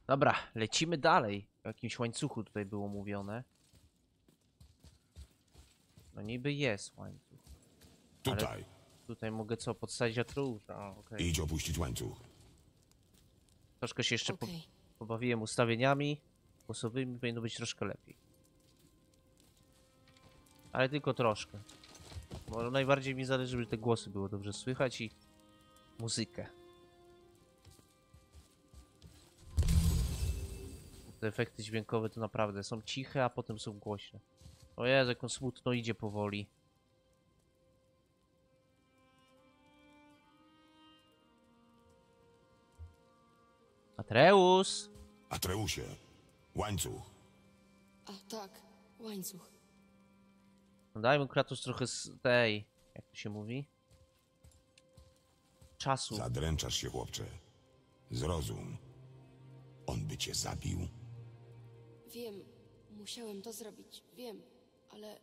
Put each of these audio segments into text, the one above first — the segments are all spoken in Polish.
Dobra, lecimy dalej. O jakimś łańcuchu tutaj było mówione. No niby jest łańcuch. Tutaj. Ale tutaj mogę co? Podsadzić Atreusza. Okej. Idź opuścić łańcuch. Troszkę się jeszcze Okej. pobawiłem ustawieniami głosowymi, powinno być troszkę lepiej. Ale tylko troszkę. Bo najbardziej mi zależy, żeby te głosy było dobrze słychać i muzykę. Te efekty dźwiękowe to naprawdę są ciche, a potem są głośne. O Jezu, jak on smutno idzie powoli. Atreus! Atreusie, łańcuch. A tak, łańcuch. No daj mu Kratos trochę z tej... Jak to się mówi? Czasu. Zadręczasz się, chłopcze. Zrozum. On by cię zabił. Wiem, musiałem to zrobić, wiem, ale...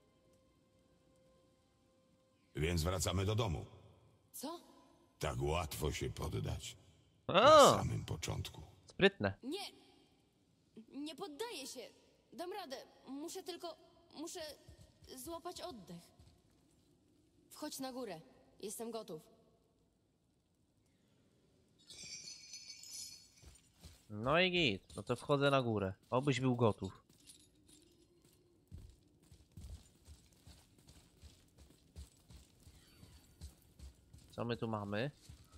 Więc wracamy do domu. Co? Tak łatwo się poddać. O! Na samym początku. Sprytne. Nie! Nie poddaję się! Dam radę, muszę złapać oddech. Wchodź na górę, jestem gotów. No i git. No to wchodzę na górę. Obyś był gotów. Co my tu mamy?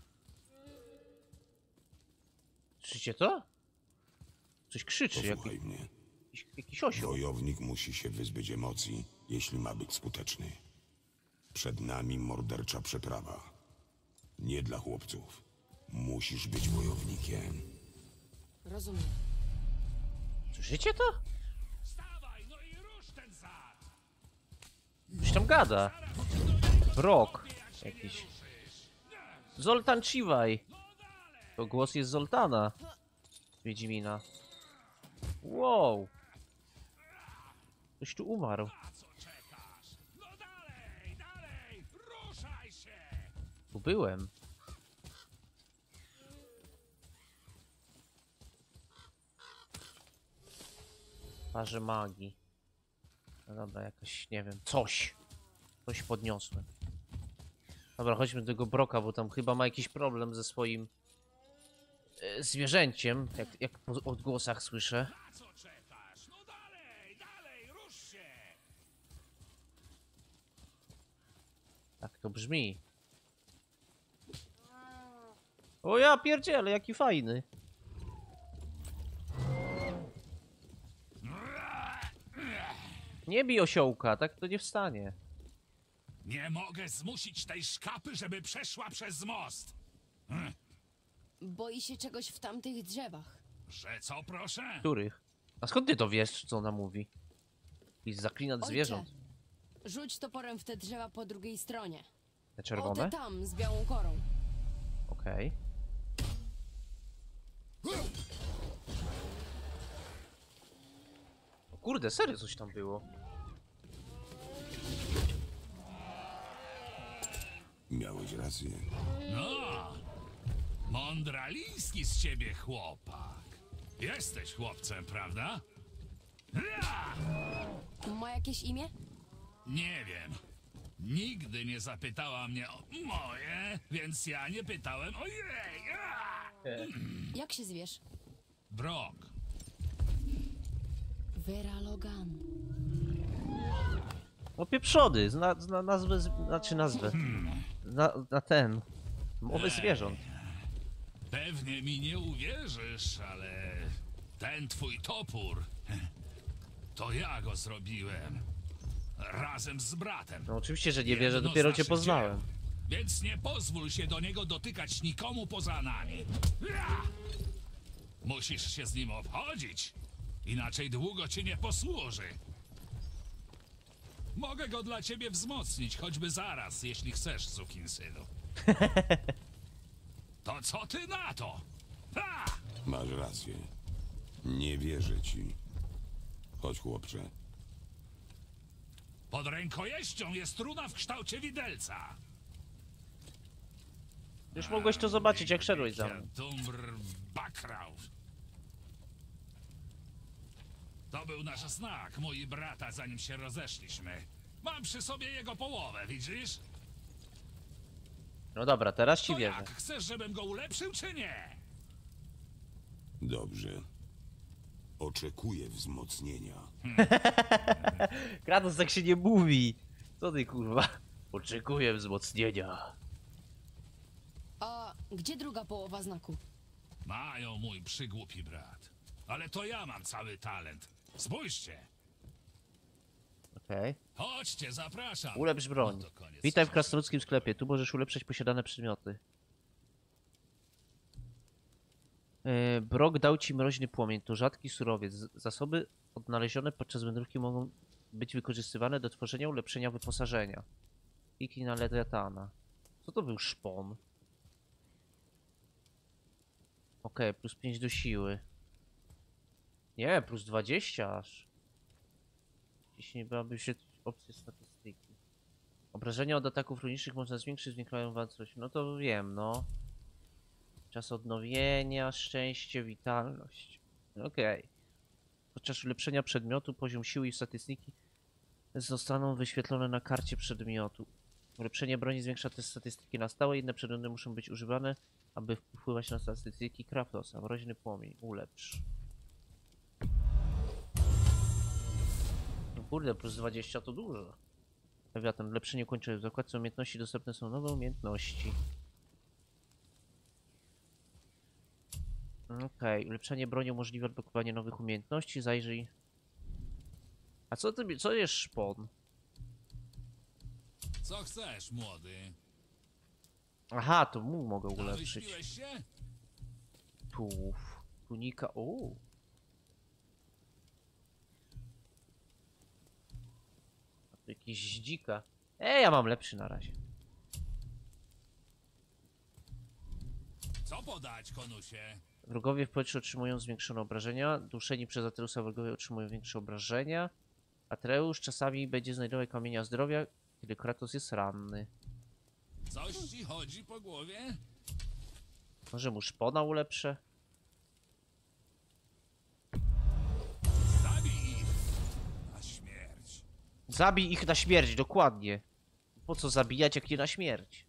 Słyszycie to? Coś krzyczy, Posłuchaj mnie. jakiś osioł. Wojownik musi się wyzbyć emocji, jeśli ma być skuteczny. Przed nami mordercza przeprawa. Nie dla chłopców. Musisz być wojownikiem. Rozumiem. Słyszycie to? Wstawaj, no i rusz ten zad! Coś tam gada. Brok jakiś. Zoltan Chivaj. To głos jest Zoltana. Wiedźmina. Wow. Ktoś tu umarł. A co czekasz? No dalej, dalej! Ruszaj się! Tu byłem. Parze magii. No dobra, jakaś, nie wiem, coś. Coś podniosłem. Dobra, chodźmy do tego Broka, bo tam chyba ma jakiś problem ze swoim zwierzęciem, jak po odgłosach słyszę. A co czekasz? No dalej, dalej, rusz się! Tak to brzmi. O ja pierdzielę, jaki fajny. Nie bij osiołka, tak to nie wstanie. Nie mogę zmusić tej szkapy, żeby przeszła przez most. Boi się czegoś w tamtych drzewach. Że co, proszę? Których? A skąd ty to wiesz, co ona mówi? I zaklinat Ojcze, zwierząt. rzuć toporem w te drzewa po drugiej stronie. Te O, czerwone? te tam, z białą korą. Okej. O kurde, serio coś tam było. Miałeś rację. No, mądraliński z ciebie chłopak. Jesteś chłopcem, prawda? Ja! Ma jakieś imię? Nie wiem. Nigdy nie zapytała mnie o moje, więc ja nie pytałem o jej. Ja! Jak się zwiesz? Brok. Vera Logan. O pieprzody, zna nazwę, znaczy nazwę. Na ten. Mowy zwierząt. Pewnie mi nie uwierzysz, ale ten twój topór, to ja go zrobiłem. Razem z bratem. No oczywiście, że nie wierzę, Jedno dopiero z cię naszych poznałem. dzieł. Więc nie pozwól się do niego dotykać nikomu poza nami. Ja! Musisz się z nim obchodzić, inaczej długo ci nie posłuży. Mogę go dla ciebie wzmocnić, choćby zaraz, jeśli chcesz, sukinsynu. To co ty na to? Ha! Masz rację. Nie wierzę ci. Chodź, chłopcze. Pod rękojeścią jest runa w kształcie widelca. Już mogłeś to zobaczyć, jak szedłeś za mną. Dumbr Bakraut. To był nasz znak, mój brata, zanim się rozeszliśmy. Mam przy sobie jego połowę, widzisz? No dobra, teraz ci To wierzę. jak, chcesz, żebym go ulepszył, czy nie? Dobrze. Oczekuję wzmocnienia. Kratos tak się nie mówi. Co ty kurwa? Oczekuję wzmocnienia. A gdzie druga połowa znaku? Mają mój przygłupi brat. Ale to ja mam cały talent. Spójrzcie. Okej. Chodźcie, zapraszam. Ulepsz broń. No to koniec. Witaj w krasnoludzkim sklepie. Tu możesz ulepszać posiadane przedmioty. Brok dał ci mroźny płomień. To rzadki surowiec. Zasoby odnalezione podczas wędrówki mogą być wykorzystywane do tworzenia ulepszenia wyposażenia. Kliknij na Lewiatana. Co to był szpon? Okej, plus 5 do siły. Nie, plus 20 aż. Jeśli nie byłaby się opcja statystyki. Obrażenia od ataków runicznych można zwiększyć, zwiększają wartość. No to wiem, no. Czas odnowienia, szczęście, witalność. Okej. Podczas ulepszenia przedmiotu poziom siły i statystyki zostaną wyświetlone na karcie przedmiotu. Ulepszenie broni zwiększa te statystyki na stałe. Inne przedmioty muszą być używane, aby wpływać na statystyki Kratosa. Mroźny płomień. Ulepsz. No kurde, plus 20 to dużo. Lewiatan, ulepszenie kończone. W zakładce umiejętności dostępne są nowe umiejętności. Okej, ulepszenie broni umożliwia odblokowanie nowych umiejętności. Zajrzyj. A co jest szpon? Co chcesz, młody? Aha, to mu mogę ulepszyć. Wyśpiłeś się? Tułów. Tunika. O. A tu jakiś dzika. Ja mam lepszy na razie. Co podać, konusie? Wrogowie w powietrzu otrzymują zwiększone obrażenia. Duszeni przez Atreusa wrogowie otrzymują większe obrażenia. Atreusz czasami będzie znajdował kamienia zdrowia, kiedy Kratos jest ranny. Coś ci chodzi po głowie? Może mu szpona ulepszę? Zabij ich! Na śmierć. Zabij ich na śmierć, dokładnie. Po co zabijać, jak nie na śmierć?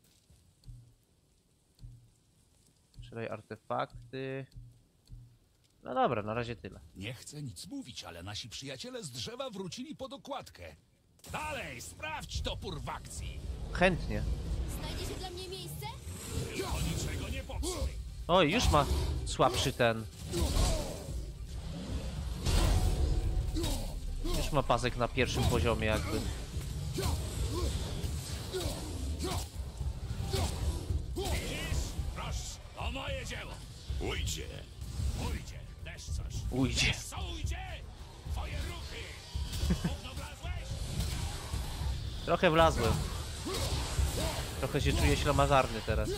Sprzedaj artefakty. No dobra, na razie tyle. Nie chcę nic mówić, ale nasi przyjaciele z drzewa wrócili po dokładkę. Dalej, sprawdź topór w akcji. Chętnie. Znajdzie się dla mnie miejsce? Tylko niczego nie popsuj. Oj, już ma słabszy ten. Już ma pasek na pierwszym poziomie jakby. Widzisz? Proszę, to moje dzieło. Ujdzie! Ujdzie, też coś. Ujdzie. Wiesz, co ujdzie? Twoje ruchy. Gówno wlazłeś? Trochę wlazłem. Trochę się czuję ślamazarny teraz.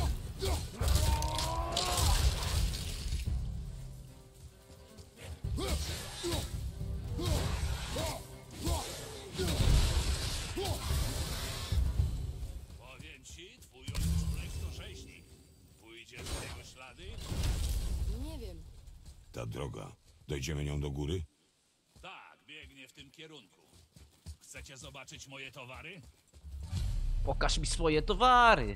Powiem ci, twój ojczulek to rzeźnik. Pójdziesz w jego ślady? Nie wiem. Ta droga. Dojdziemy nią do góry? Tak, biegnie w tym kierunku. Chcecie zobaczyć moje towary? Pokaż mi swoje towary.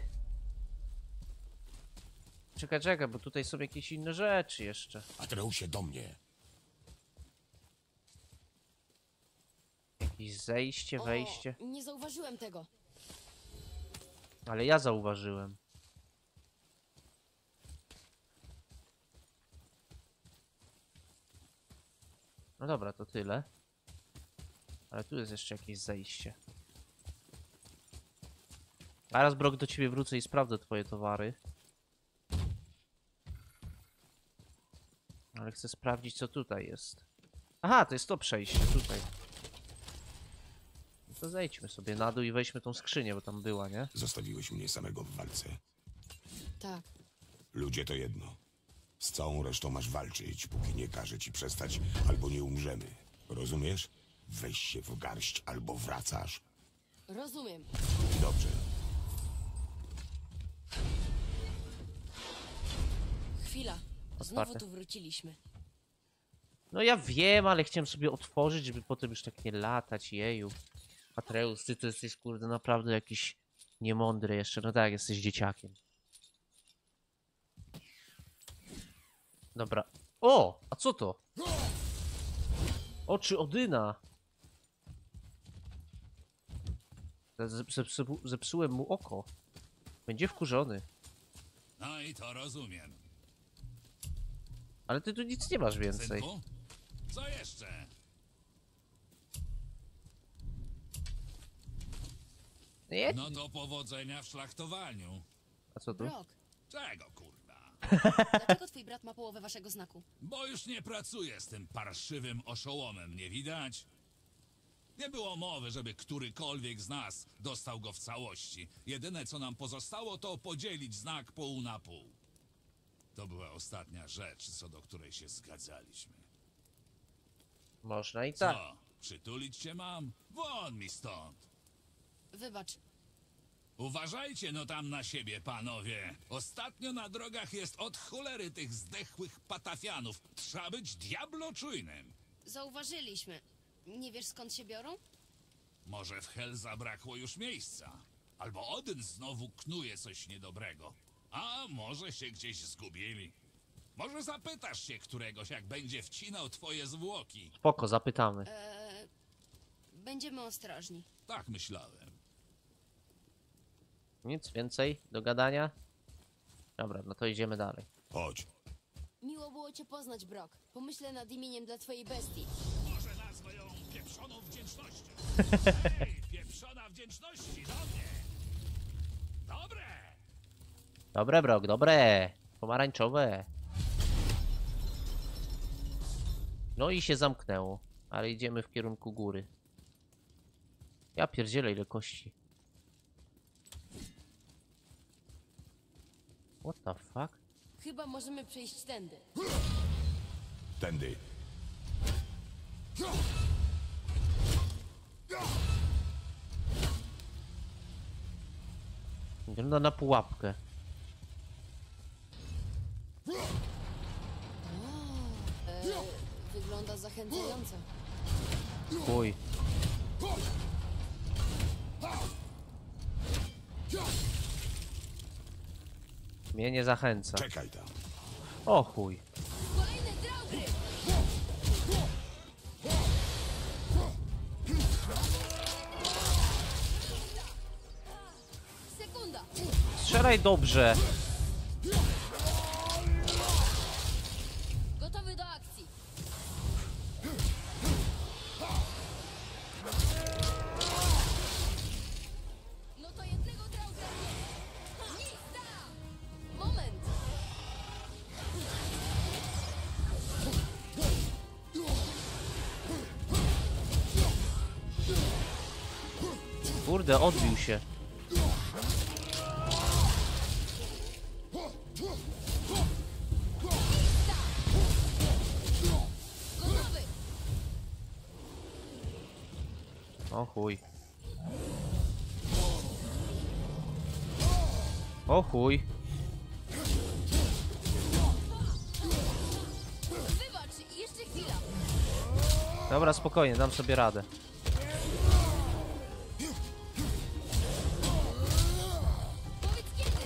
Czekaj, bo tutaj są jakieś inne rzeczy jeszcze. Atreusie, do mnie. Jakieś zejście, wejście. O, nie zauważyłem tego. Ale ja zauważyłem. No dobra, to tyle. Ale tu jest jeszcze jakieś zejście. Zaraz, Brok, do ciebie wrócę i sprawdzę twoje towary. Ale chcę sprawdzić, co tutaj jest. Aha, to jest to przejście tutaj. No to zejdźmy sobie na dół i weźmy tą skrzynię, bo tam była, nie? Zostawiłeś mnie samego w walce. Tak. Ludzie to jedno. Z całą resztą masz walczyć, póki nie każe ci przestać, albo nie umrzemy. Rozumiesz? Weź się w garść, albo wracasz. Rozumiem. Dobrze. Chwila. Otwarte. Znowu tu wróciliśmy. No ja wiem, ale chciałem sobie otworzyć, żeby potem już tak nie latać, jeju. Atreus, ty to jesteś kurde naprawdę jakiś niemądry jeszcze. No tak, jesteś dzieciakiem. Dobra. O! A co to? Oczy Odyna. Zepsułem mu oko. Będzie wkurzony. No i to rozumiem. Ale ty tu nic nie masz więcej. Synku? Co jeszcze? Nie? No to powodzenia w szlachtowaniu. A co tu? Brok, Czego kurwa? dlaczego twój brat ma połowę waszego znaku? Bo już nie pracuję z tym parszywym oszołomem, nie widać? Nie było mowy, żeby którykolwiek z nas dostał go w całości. Jedyne, co nam pozostało, to podzielić znak pół na pół. To była ostatnia rzecz, co do której się zgadzaliśmy. Można i tak. Co? Przytulić cię mam? Won mi stąd! Wybacz, Uważajcie no tam na siebie, panowie. Ostatnio na drogach jest od cholery tych zdechłych patafianów. Trzeba być diablo czujnym. zauważyliśmy. Nie wiesz skąd się biorą? Może w Hel zabrakło już miejsca. Albo Odyn znowu knuje coś niedobrego. A może się gdzieś zgubili. Może zapytasz się któregoś, jak będzie wcinał twoje zwłoki. Spoko, zapytamy. Będziemy ostrożni. Tak myślałem. Nic więcej do gadania? Dobra, no to idziemy dalej. Chodź. Miło było cię poznać, Brok. Pomyślę nad imieniem dla twojej bestii. Może nazwę ją pieprzoną wdzięcznością. Hej, pieprzona wdzięczności do mnie. Dobre! Dobre, Brok, dobre. Pomarańczowe. No i się zamknęło. Ale idziemy w kierunku góry. Ja pierdzielę ile kości. What the fuck? Chyba możemy przejść tędy. Tędy. Wygląda na pułapkę. Wygląda zachęcająco. Chuj. Mnie nie zachęca. Czekaj tam. O chuj. Kolejne draugry! Sekunda! Strzelaj dobrze. Gotowy do akcji. No to jednego draugra nie. Miejsca! Moment! Kurde, odbił się. Gotowy! O chuj. O chuj. Wybacz, jeszcze chwila. Dobra, spokojnie, dam sobie radę. Powiedz kiedy.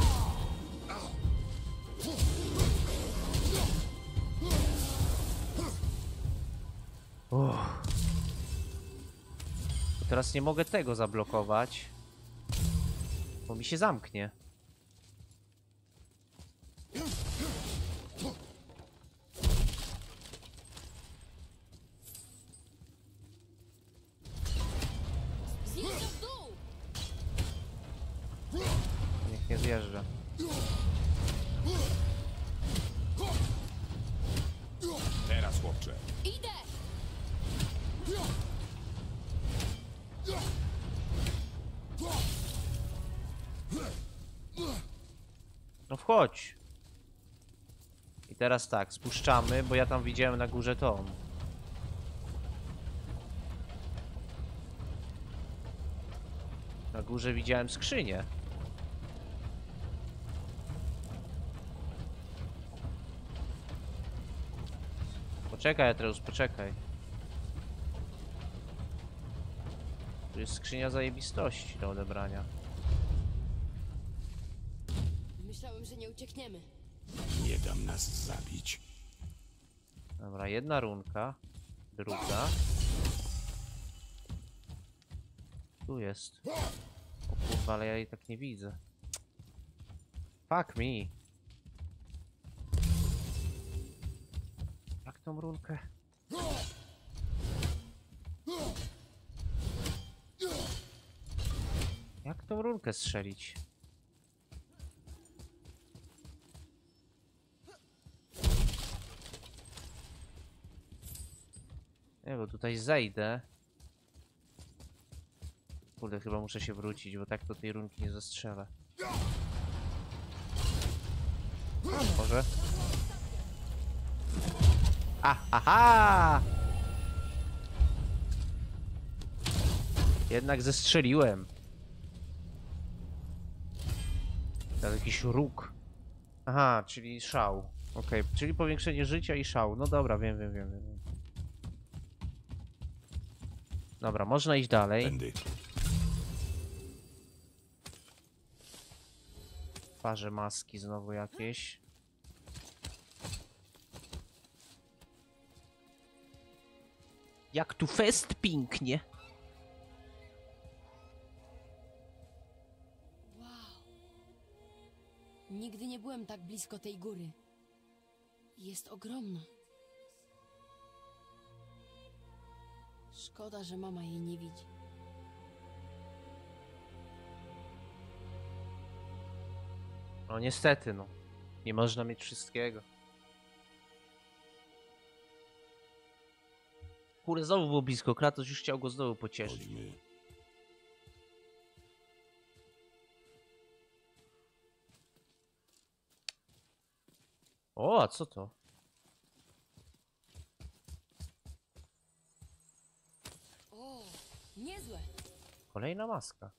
Uff. Teraz nie mogę tego zablokować, bo mi się zamknie. Zjeżdża w dół. Niech nie zjeżdża. Teraz, chłopcze. Idę! No wchodź. I teraz tak, spuszczamy, bo ja tam widziałem na górze tą. Na górze widziałem skrzynię. Poczekaj, Atreus, poczekaj. Tu jest skrzynia zajebistości do odebrania. Myślałem, że nie uciekniemy. Nie dam nas zabić. Dobra, jedna runka. Druga. Tu jest. O kurwa, ale ja jej tak nie widzę. Fuck me. Jak tą runkę? Jak tą runkę strzelić? Nie, bo tutaj zejdę. Kurde, chyba muszę się wrócić, bo tak to tej runki nie zastrzelę. Może? Aha! Jednak zestrzeliłem. To jakiś róg. Aha, czyli szał. Okej, czyli powiększenie życia i szał. No dobra, wiem. Dobra, można iść dalej. Tędy. Twarze maski znowu jakieś. Jak tu fest pięknie. Wow. Nigdy nie byłem tak blisko tej góry. Jest ogromna. Szkoda, że mama jej nie widzi. No niestety, no. Nie można mieć wszystkiego. Kurde, znowu było blisko. Kratos już chciał go znowu pocieszyć. Chodźmy. O, a co to? O, niezłe. Kolejna maska.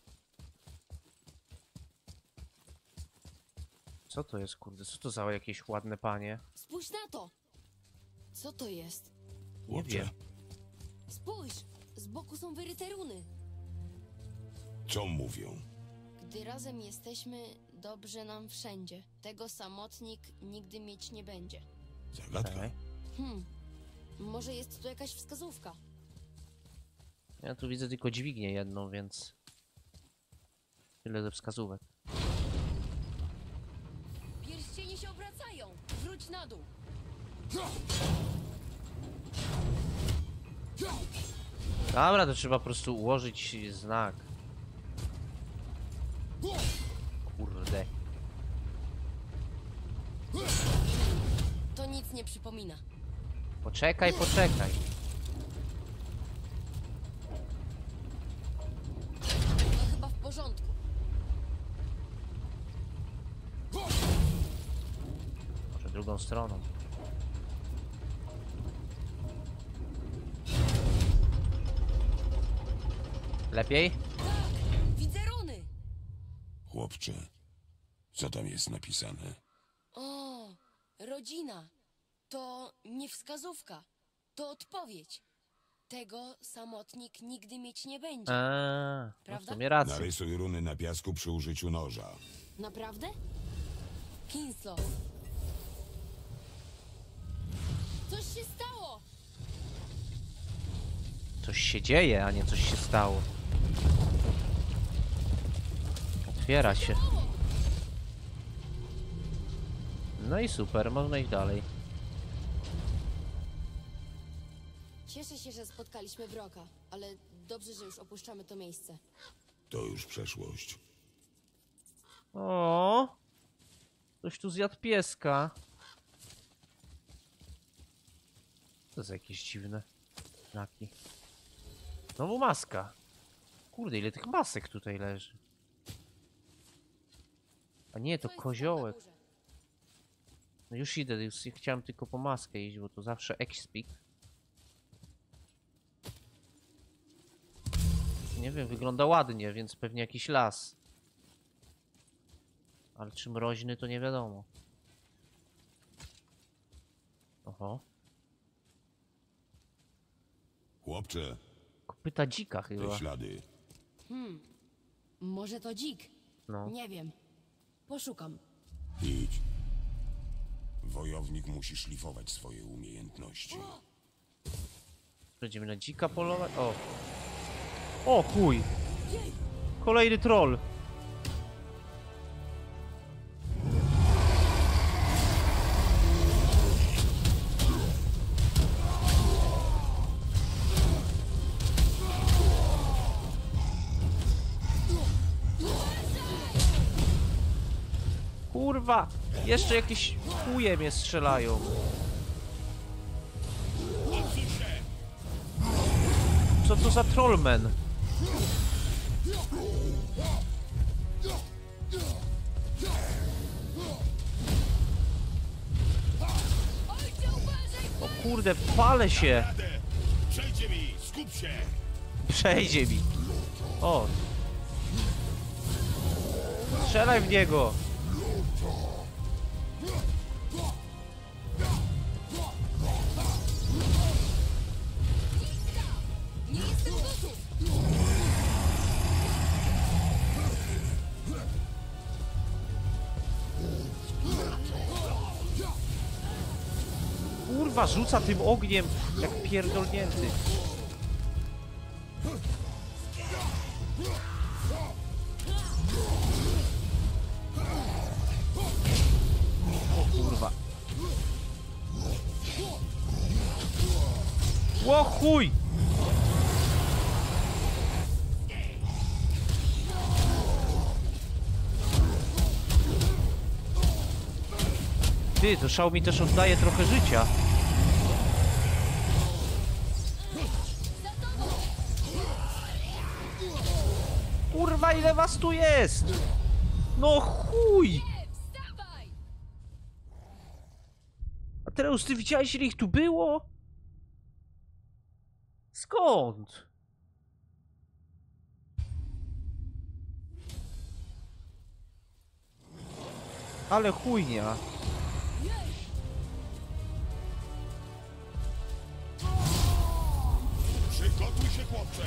Co to jest, kurde? Co to za jakieś ładne panie? Spójrz na to. Co to jest? Nie Chłopcze, wiem. Spójrz, z boku są wyryte runy. co mówią? Gdy razem jesteśmy, dobrze nam wszędzie. Tego samotnik nigdy mieć nie będzie. Zagadka? Okej. Może jest tu jakaś wskazówka. Ja tu widzę tylko dźwignię jedną, więc... Tyle ze wskazówek. Pierścienie się obracają. Wróć na dół. Dobra, to trzeba po prostu ułożyć znak. Kurde. To nic nie przypomina. Poczekaj. To chyba w porządku. Może drugą stroną. Lepiej? Widzę runy. Chłopcze, co tam jest napisane? O, rodzina. To nie wskazówka. To odpowiedź. Tego samotnik nigdy mieć nie będzie. No w Prawda? sumie rację. Narysuj runy na piasku przy użyciu noża. Naprawdę? Kinslow. Coś się stało! Coś się dzieje, a nie coś się stało. Otwiera się. No i super, można iść dalej. Cieszę się, że spotkaliśmy Broka, ale dobrze, że już opuszczamy to miejsce. To już przeszłość. O, ktoś tu zjadł pieska. To jest jakieś dziwne znaki. Znowu maska. Kurde, ile tych masek tutaj leży. A nie, to Co jest tam na koziołek. górze? No już idę, już chciałem tylko po maskę iść, bo to zawsze expik. Nie wiem, wygląda ładnie, więc pewnie jakiś las. Ale czy mroźny, to nie wiadomo. Oho. Chłopcze, Kopyta dzika te chyba. ślady. Może to dzik? No. Nie wiem. Poszukam. Idź. Wojownik musi szlifować swoje umiejętności. Będziemy na dzika polować? O! O chuj! Kolejny troll! Kurwa! Jeszcze jakieś chuje mnie strzelają. Co to za trollman? O kurde, palę się! Przejdzie mi, skup się! Przejdzie mi. O. Strzelaj w niego. Nie jestem gotów! Kurwa, rzuca tym ogniem jak pierdolnięty. O kurwa. Ło chuj! Ty, to szał mi też oddaje trochę życia. Kurwa, ile was tu jest? No chuj! A teraz ty widziałeś, ile ich tu było? Skąd? Ale chujnia. Przygotuj się, chłopcze!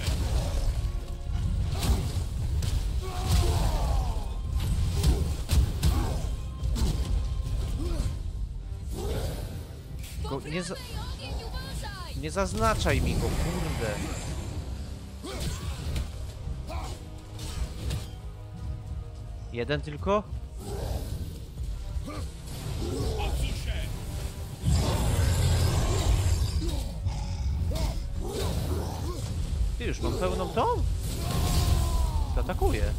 Go, nie zaznaczaj mi go, kurde. Jeden tylko? Ty już mam pełną tą? Zaatakuję.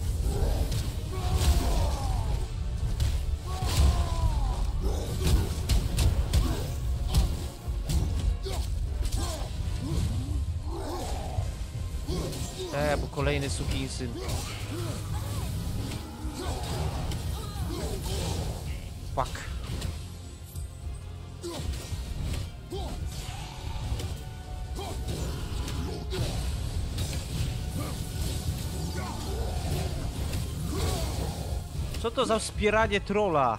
Bo kolejny sukinsyn. Fuck. Co to za wspieranie trolla?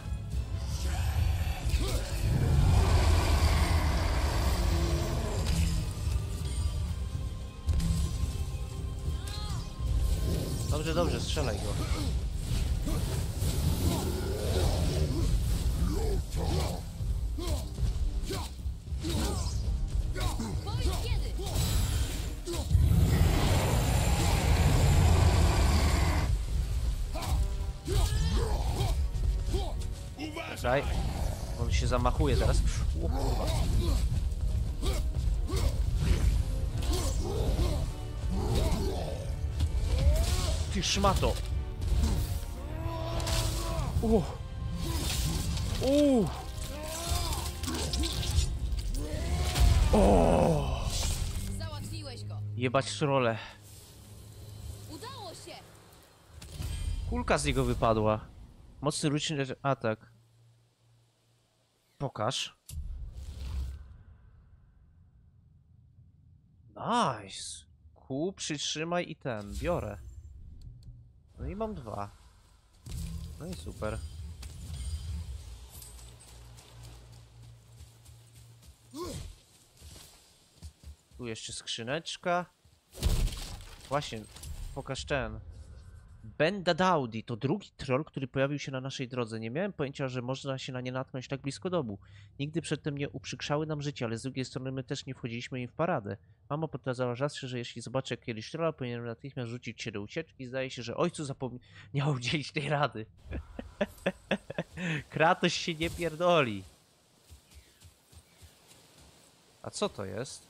Dobrze, dobrze, strzelaj go. Czekaj. On się zamachuje teraz. O kurwa. Ty szmato. Załatwiłeś go. Jebać trole. Udało się! Kulka z niego wypadła. Mocny ruczny atak. Pokaż. Nice. Kół, przytrzymaj i ten. Biorę. No i mam 2. No i super. Tu jeszcze skrzyneczka. Właśnie, pokaż ten. Ben Dadaudi to drugi troll, który pojawił się na naszej drodze. Nie miałem pojęcia, że można się na nie natknąć tak blisko domu. Nigdy przedtem nie uprzykrzały nam życia, ale z drugiej strony my też nie wchodziliśmy im w paradę. Mama powtarzała zawsze, że jeśli zobaczę kiedyś trolla, powinienem natychmiast rzucić się do ucieczki. Zdaje się, że ojcu zapomniał udzielić tej rady. Kratos się nie pierdoli. A co to jest?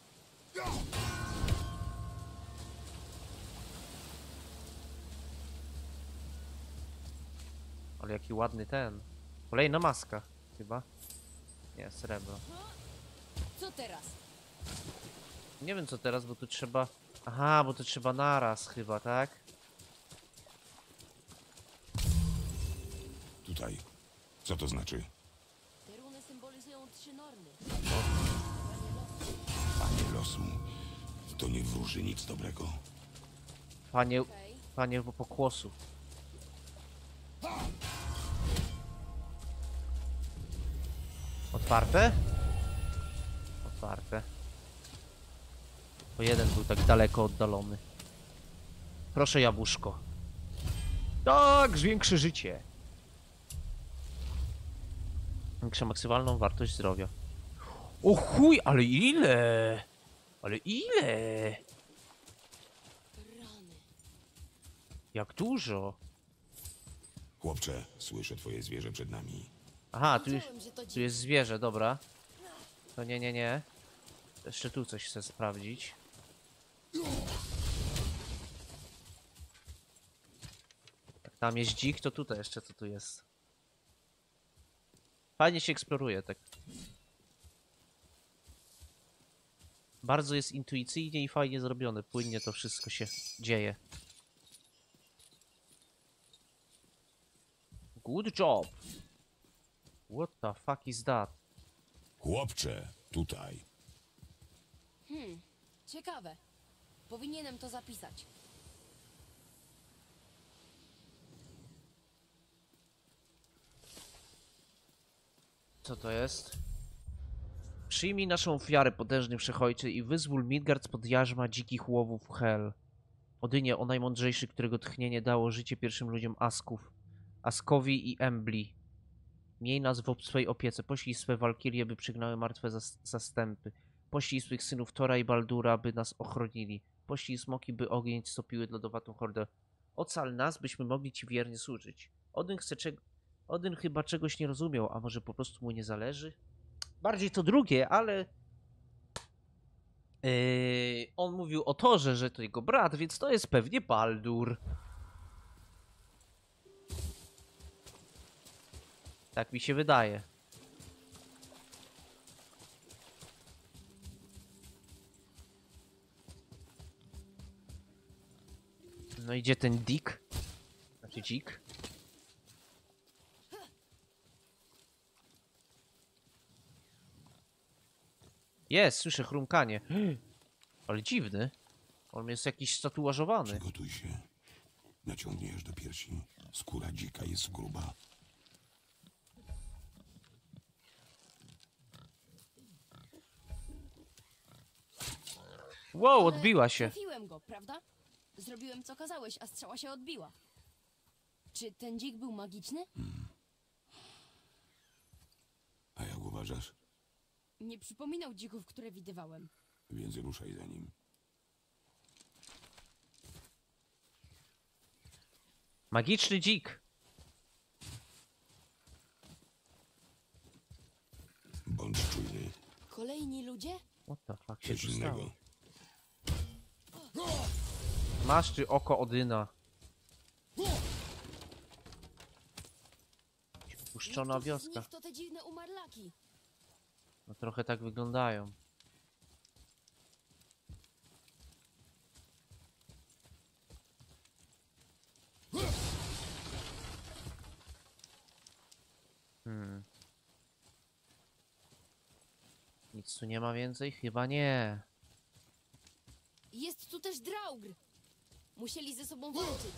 Ale jaki ładny ten. Kolejna maska, chyba. Nie, srebro. Co teraz? Nie wiem co teraz, bo tu trzeba... Aha, bo to trzeba naraz chyba, tak? Tutaj. Co to znaczy? Te runy symbolizują 3 norny. Panie losu. To nie wróży nic dobrego. Panie... Okej. Panie pokłosu. Otwarte? Otwarte. Bo jeden był tak daleko oddalony. Proszę jabłuszko. Tak, zwiększy życie. Większa maksymalną wartość zdrowia. O chuj, ale ile? Ale ile? Rany. Jak dużo? Chłopcze, słyszę twoje zwierzę przed nami. Aha, tu Wiedziałem, że to tu jest zwierzę, dobra. To nie. Jeszcze tu coś chcę sprawdzić. Jak tam jest dzik, to tutaj jeszcze co tu jest. Fajnie się eksploruje, tak. Bardzo jest intuicyjnie i fajnie zrobione. Płynnie to wszystko się dzieje. Good job. What the fuck is that? Chłopcze, tutaj. Ciekawe. Powinienem to zapisać. Co to jest? Przyjmij naszą ofiarę, potężny wszechojcze, i wyzwól Midgard spod jarzma dzikich łowów Hel. Odynie, o najmądrzejszy, którego tchnienie dało życie pierwszym ludziom Asków. Askowi i Embli. Miej nas w swej opiece, poślij swe walkirie, by przygnały martwe zastępy. Poślij swych synów Tora i Baldura, by nas ochronili. Poślij smoki, by ogień stopiły lodowatą hordę. Ocal nas, byśmy mogli ci wiernie służyć. Odyn chyba czegoś nie rozumiał, a może po prostu mu nie zależy? Bardziej to drugie, ale... on mówił o Torze, że to jego brat, więc to jest pewnie Baldur. Tak mi się wydaje. No idzie ten Dick. Znaczy Dzik. Jest, słyszę chrumkanie. Ale dziwny. On jest jakiś statuażowany. Przygotuj się. Naciągniesz do piersi. Skóra dzika jest gruba. Wow, Ale odbiła się. Trafiłem go, prawda? Zrobiłem co kazałeś, a strzała się odbiła. Czy ten dzik był magiczny? A jak uważasz? Nie przypominał dzików, które widywałem. Więc ruszaj za nim. Magiczny dzik. Bądź czujny. Kolejni ludzie? What the fuck się Coś tu stało? innego. Masz ty oko Odyna. Puszczona Niektórzy z wioska. nich to te dziwne umarlaki. No trochę tak wyglądają. Nic tu nie ma więcej? Chyba nie. Jest tu też Draugr. Musieli ze sobą walczyć.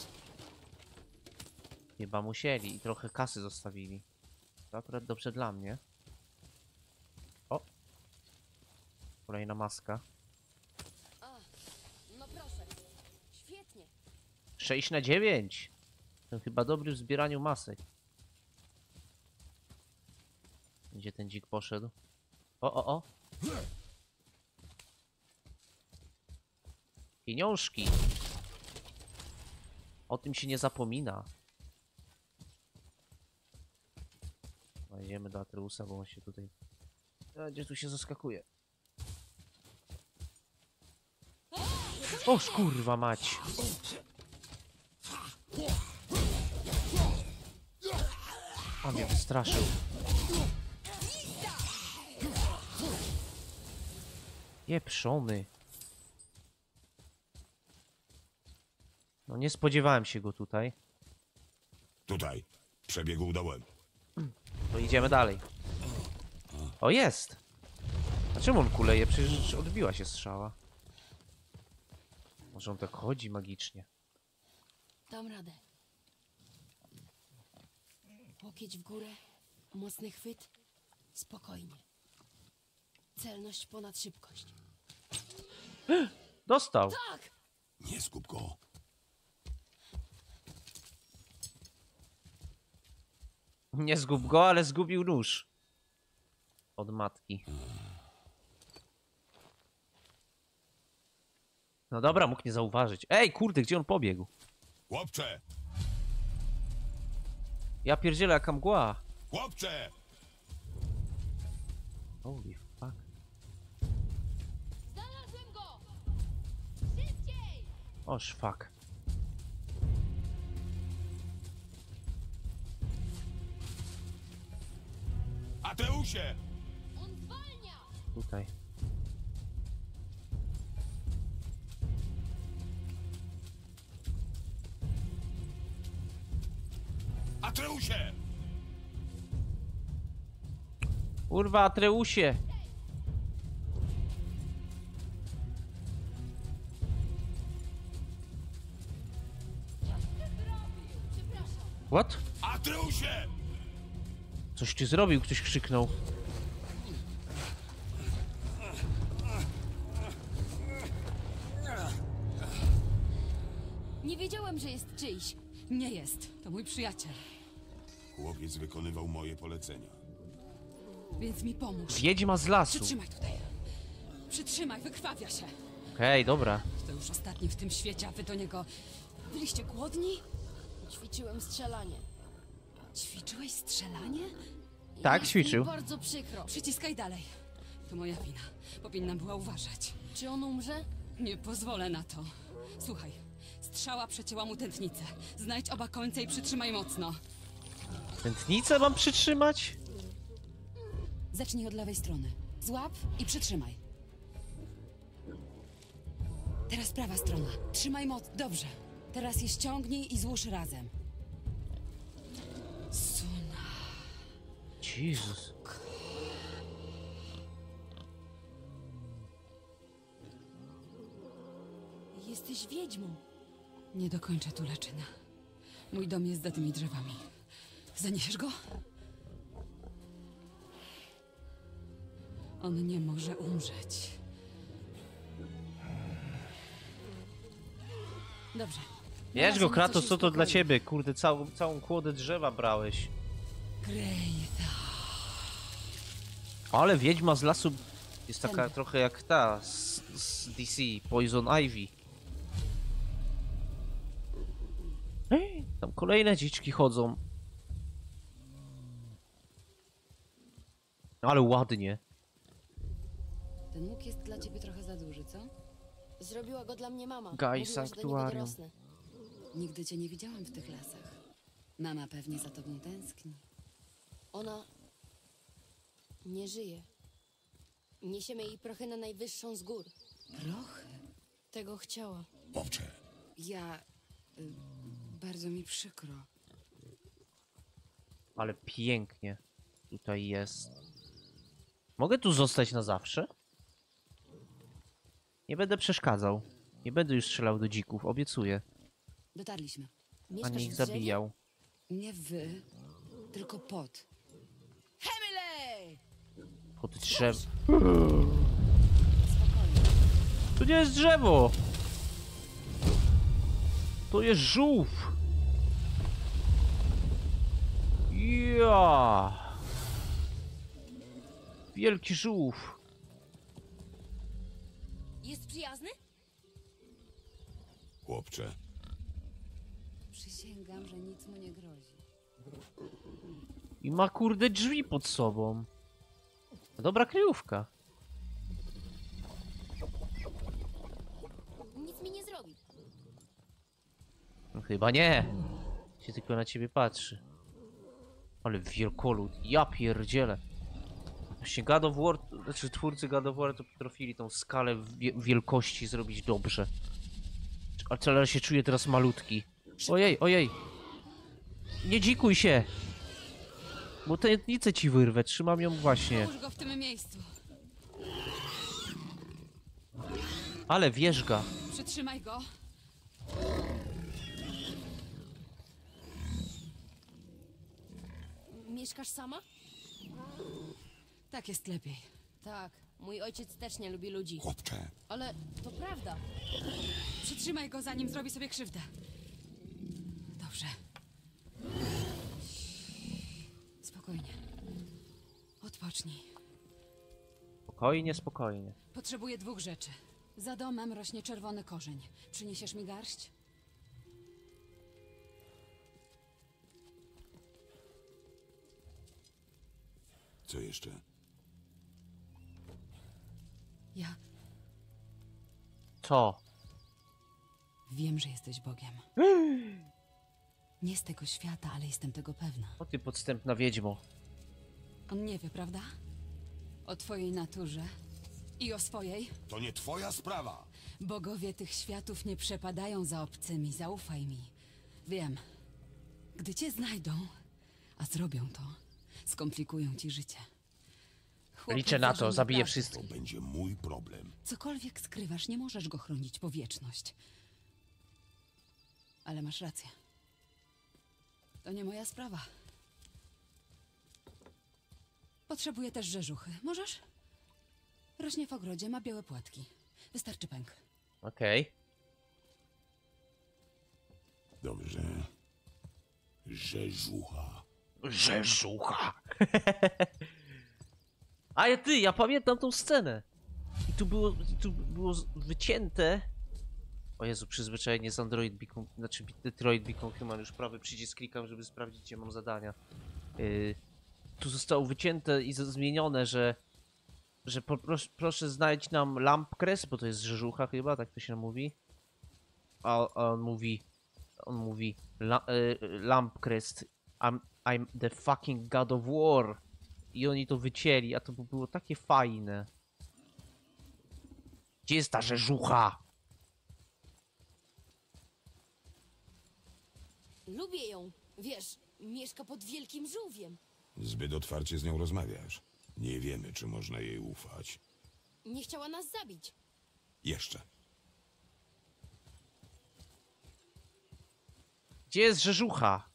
Chyba musieli i trochę kasy zostawili. To akurat dobrze dla mnie. O! Kolejna maska. 6/9. Ten chyba dobry w zbieraniu masek. Gdzie ten dzik poszedł? O. Pieniążki. O tym się nie zapomina. No, idziemy do Atreusa, bo on się tutaj... A, gdzie tu się zaskakuje? O kurwa mać. On mnie wystraszył. Pieprzony. No nie spodziewałem się go tutaj. Tutaj. Przebiegł dołem. To idziemy dalej. O, jest! A czemu on kuleje? Przecież odbiła się strzała. Może on tak chodzi magicznie. Dam radę. Łokieć w górę, mocny chwyt, spokojnie. Celność ponad szybkość. Dostał! Tak! Nie skup go. Nie zgub go, ale zgubił nóż. Od matki. No dobra, mógł nie zauważyć. Ej, kurde, gdzie on pobiegł? Chłopcze! Ja pierdzielę, jaka mgła. Chłopcze! Holy fuck. Znalazłem go! Szybciej! Oż fuck. Ateusie! On zwalnia! Tutaj. Atreusie! Kurwa, Atreusie! Przepraszam. What? Atreusie! Coś ty zrobił, ktoś krzyknął. Nie wiedziałem, że jest czyjś. Nie jest. To mój przyjaciel. Chłopiec wykonywał moje polecenia. Więc mi pomóż. Wiedźma z lasu. Przytrzymaj tutaj. Przytrzymaj, wykrwawia się. Okej, dobra. To już ostatni w tym świecie, a wy do niego... Byliście głodni? Ćwiczyłem strzelanie. Ćwiczyłeś strzelanie? Tak, Jest ćwiczył. mi bardzo przykro. Przyciskaj dalej. To moja wina. Powinnam była uważać. Czy on umrze? Nie pozwolę na to. Słuchaj. Strzała przecięła mu tętnicę. Znajdź oba końce i przytrzymaj mocno. Tętnicę mam przytrzymać? Zacznij od lewej strony. Złap i przytrzymaj. Teraz prawa strona. Trzymaj moc. Dobrze. Teraz je ściągnij i złóż razem. Suna. Jezus. Jesteś wiedźmą. Nie dokończę tu leczyna. Mój dom jest za tymi drzewami. Zaniesiesz go? On nie może umrzeć. Dobrze. Bierz go, Znalazłem Kratos, coś co to dla spokoju. ciebie? Kurde, całą kłodę drzewa brałeś. Grejda. Ale Wiedźma z lasu jest taka Tędy. trochę jak ta z DC, Poison Ivy. Ej, tam kolejne dziczki chodzą. Ale ładnie. Ten łuk jest dla ciebie trochę za duży, co? Zrobiła go dla mnie mama. Gaj, Mówiła, że do niego sanktuarium. dorosnę. Nigdy cię nie widziałam w tych lasach. Mama pewnie za tobą tęskni. Ona nie żyje. Niesiemy jej prochy na najwyższą z gór. Prochy? Tego chciała. Chłopcze! Ja... bardzo mi przykro. Ale pięknie tutaj jest. Mogę tu zostać na zawsze? Nie będę przeszkadzał. Nie będę już strzelał do dzików, obiecuję. Dotarliśmy. Mieszkasz Ani ich w drzewie? zabijał. Nie wy, tylko pot. Hemilej! Pod drzew. Spokojnie. Tu nie jest drzewo! To jest żółw! Ja! Wielki żółw! Jest przyjazny? Chłopcze, Przysięgam, że nic mu nie grozi. I ma kurde drzwi pod sobą. Dobra kryjówka. Nic mi nie zrobi. No, chyba nie. Się tylko na ciebie patrzy. Ale wielkolud, ja pierdzielę. Właśnie God of War, znaczy twórcy God of War to potrafili tą skalę wielkości zrobić dobrze. Ale się czuję teraz malutki. Ojej, ojej. Nie dzikuj się. Bo tętnicę ci wyrwę, trzymam ją właśnie. Połóż go w tym miejscu. Ale wierzga. Przytrzymaj go. Mieszkasz sama? Tak jest lepiej. Tak, mój ojciec też nie lubi ludzi. chłopcze, Ale to prawda. Przytrzymaj go, zanim zrobi sobie krzywdę. Dobrze. Spokojnie. Odpocznij. Spokojnie, spokojnie. Potrzebuję 2 rzeczy. Za domem rośnie czerwony korzeń. Przyniesiesz mi garść? co jeszcze? Ja Co? wiem, że jesteś Bogiem. Nie z tego świata, ale jestem tego pewna. O ty podstępna wiedźmo. On nie wie, prawda? O twojej naturze i o swojej. To nie twoja sprawa! Bogowie tych światów nie przepadają za obcymi, zaufaj mi. Wiem. Gdy cię znajdą, a zrobią to, skomplikują ci życie. Chłopiec Liczę na to, zażąda zabiję prawdy. To wszystkich. będzie mój problem. Cokolwiek skrywasz, nie możesz go chronić po wieczność. Ale masz rację. To nie moja sprawa. Potrzebuję też rzeżuchy. Możesz? Rośnie w ogrodzie, ma białe płatki. Wystarczy pęk. Okej. Dobrze. Rzeżucha. Rzeżucha. A ty, ja pamiętam tą scenę. I tu było wycięte. O Jezu, przyzwyczajenie z Android Beacon, znaczy Detroit Beacon Human, już prawy przycisk klikam, żeby sprawdzić, gdzie mam zadania. Tu zostało wycięte i zmienione, że proszę znajdź nam Lampcrest, bo to jest rzeżucha chyba, tak to się mówi. A on mówi Lampcrest, I'm the fucking God of War. I oni to wycięli, a to by było takie fajne. Gdzie jest ta rzeżucha? Lubię ją. Wiesz, mieszka pod wielkim żółwiem. Zbyt otwarcie z nią rozmawiasz. Nie wiemy, czy można jej ufać. Nie chciała nas zabić. Jeszcze. Gdzie jest rzeżucha?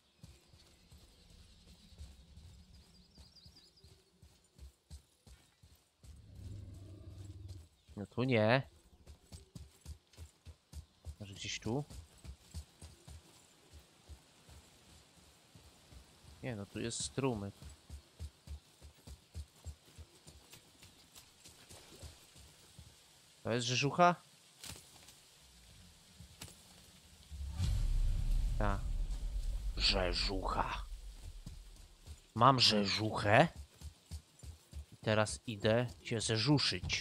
No tu nie. Może gdzieś tu? Nie, no tu jest strumyk. To jest rzeżucha? Tak. Rzeżucha. Mam rzeżuchę. I teraz idę cię zeżuszyć.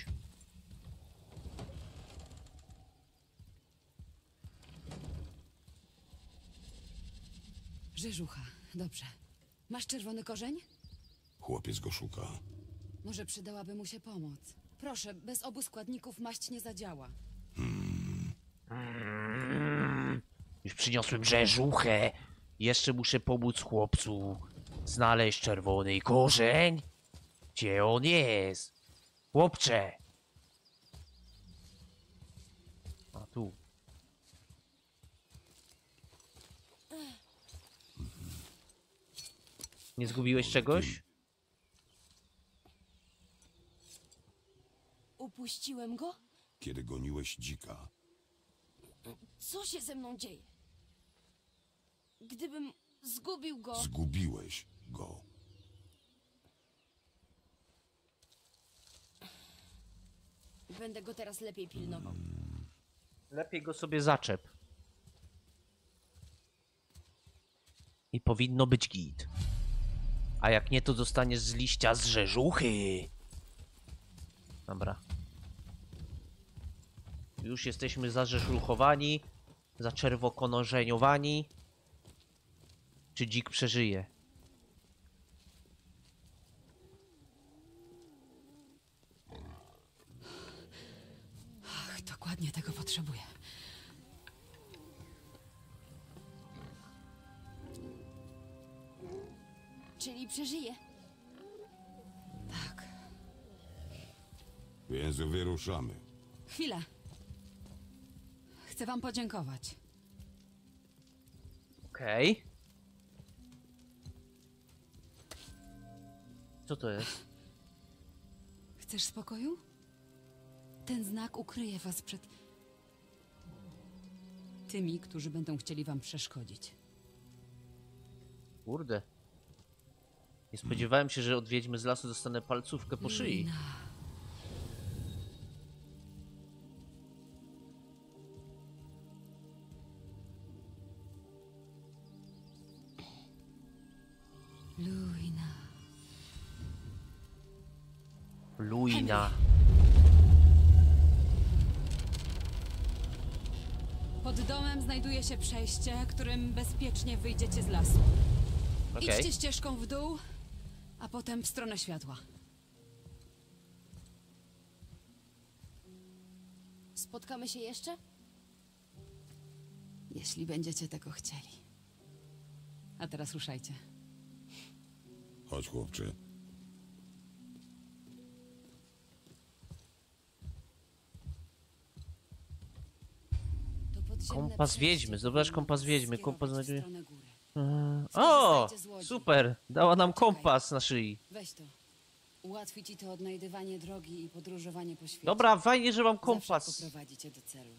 Rzeżucha, dobrze. Masz czerwony korzeń? Chłopiec go szuka. Może przydałaby mu się pomoc. Proszę, bez obu składników maść nie zadziała. Już przyniosłem rzeżuchę. Jeszcze muszę pomóc chłopcu znaleźć czerwony korzeń. Gdzie on jest? Chłopcze! A tu. Nie zgubiłeś czegoś? Upuściłem go? Kiedy goniłeś dzika, Co się ze mną dzieje? gdybym zgubił go... Zgubiłeś go. Będę go teraz lepiej pilnował. Lepiej go sobie zaczep. I powinno być git. A jak nie, to dostaniesz z liścia z rzeżuchy. Dobra. Już jesteśmy zarzeszuchowani, zaczerwokonożeniowani. Czy dzik przeżyje? Ach, dokładnie tego potrzebuję. Czyli przeżyje. Tak. Więc wyruszamy. Chwilę. Chcę wam podziękować. Okej. Co to jest? Chcesz spokoju? Ten znak ukryje was przed tymi, którzy będą chcieli wam przeszkodzić. Kurde. Nie spodziewałem się, że od wiedźmy z lasu dostanę palcówkę po szyi. Luina. Luina. Luina. Pod domem znajduje się przejście, którym bezpiecznie wyjdziecie z lasu. Okej. Idźcie ścieżką w dół, a potem w stronę światła. Spotkamy się jeszcze? Jeśli będziecie tego chcieli. A teraz ruszajcie. Chodź, chłopcze. To podziemne Kompas przejście wiedźmy. Zobacz kompas wiedźmy. Skierować Kompas w znajduje... stronę góry. O! Znajdzie z łodzi. Super! Dała nam kompas na szyi. Weź to. Ułatwi ci to odnajdywanie drogi i podróżowanie po świecie. Dobra, fajnie, że mam Zawsze kompas. poprowadzi cię do celu.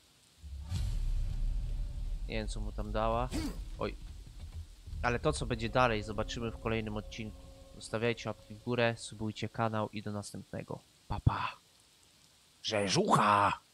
Nie wiem, co mu tam dała. Oj. Ale to, co będzie dalej, zobaczymy w kolejnym odcinku. Zostawiajcie łapki w górę, subujcie kanał i do następnego. Pa, pa. Rzeżucha!